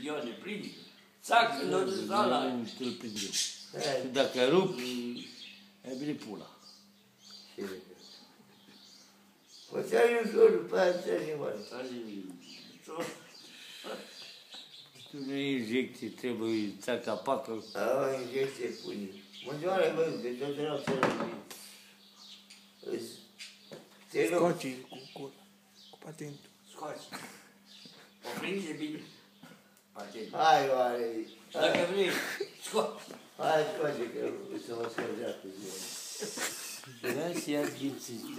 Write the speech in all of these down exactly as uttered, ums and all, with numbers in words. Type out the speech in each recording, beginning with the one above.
Ioane, prinde. Țacă, nu de sala. Nu știu, îl prindem. Și dacă rup, e bine pula. Făceai ușor, după aia ți-ai animat. Tu nu injecții, trebuie țaca pacă. A, injecție pune. Mândioare, bă, că tot erau să rămâi. Scoci cu, cu, cu patentul. Scoți. O prinde bine. Patent. Hai, oare. Dacă vrei, scoți. Hai, scoate, că să mă scărdea cu ziua. Vrea să ia ghiții.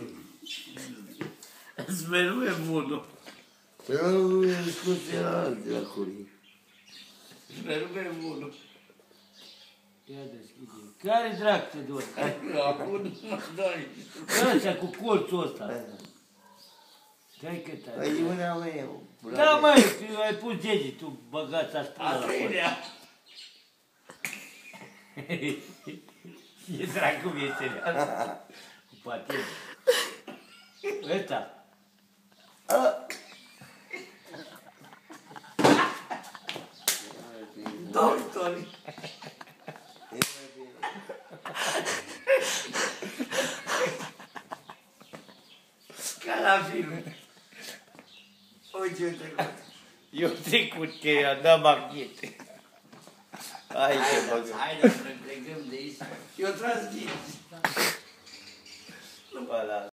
Smeru e bunul. Nu, e scuze alte acolo. Smeru e bunul. Ia deschide. Care drac te dor? Acum nu mă dai. Ăsta cu colțul ăsta. Stai că te Păi, una mea. Da, măi, tu ai pus degetul, băgați aspuna A la colț. treilea. E dracu mie serios. Cu patent. Ăsta. Doctori. Ca la film. Uite, uite. Eu trecut că i-am dat magnete. Hai te băgă. Haideți să ne plecăm de aici. Eu transmit. Ăla.